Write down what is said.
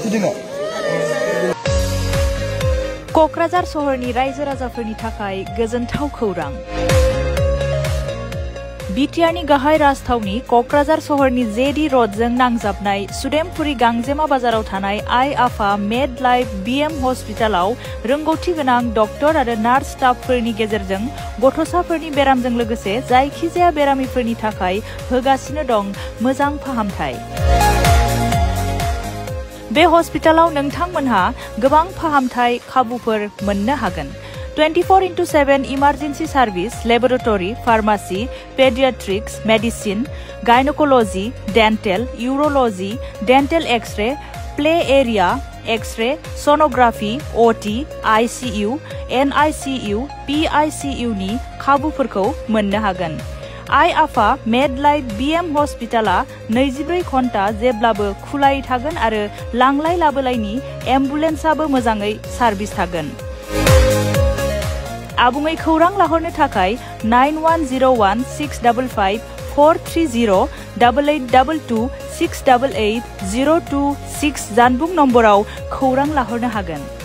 बिदिनो क'क्राझार सहरनि रायजो राजाफोरनि थाखाय गोजोनथाव खौरां। बिटिआरनि गाहाय राजथावनि क'क्राझार सहरनि जेडी र'डजों नांजाबनाय सुदेमपुरी गांजेमा बाजाराव थानाय आइ आफा मेड लाइफ बिएम हस्पिटालाव रोंगौथि गोनां डक्टर आरो नार्स स्टाफफोरनि गेजेरजों गथ'साफोरनि बेरामजों लोगोसे जायखिजाया बेरामिफोरनि थाखाय होगासिनो दं मोजां फाहामथाय। बे हस्पिटालाव नोंथांमोनहा गोबां फाहामथाय खाबुफोर मोननो हागोन। 24/7 emergency service, laboratory, pharmacy, paediatrics, medicine, gynaecology, dental, urology, dental x-ray, play area, x-ray, sonography, OT, ICU, NICU, PICU नि खाबुफोरखौ मोननो हागोन। आइ आफा मेड लाइफ बिएम हस्पिटाला 24 घन्टा जेब्लाबो खुलायै थागोन आरो लांलाय लाबोलायनि एम्बुलेन्सआबो मोजाङै सार्भिस थागोन। आबुङै खौरां लाहरनो थाखाय 9101 655 430 8822 688 026 जानबुं नम्बराव खौरां लाहरनो हागोन।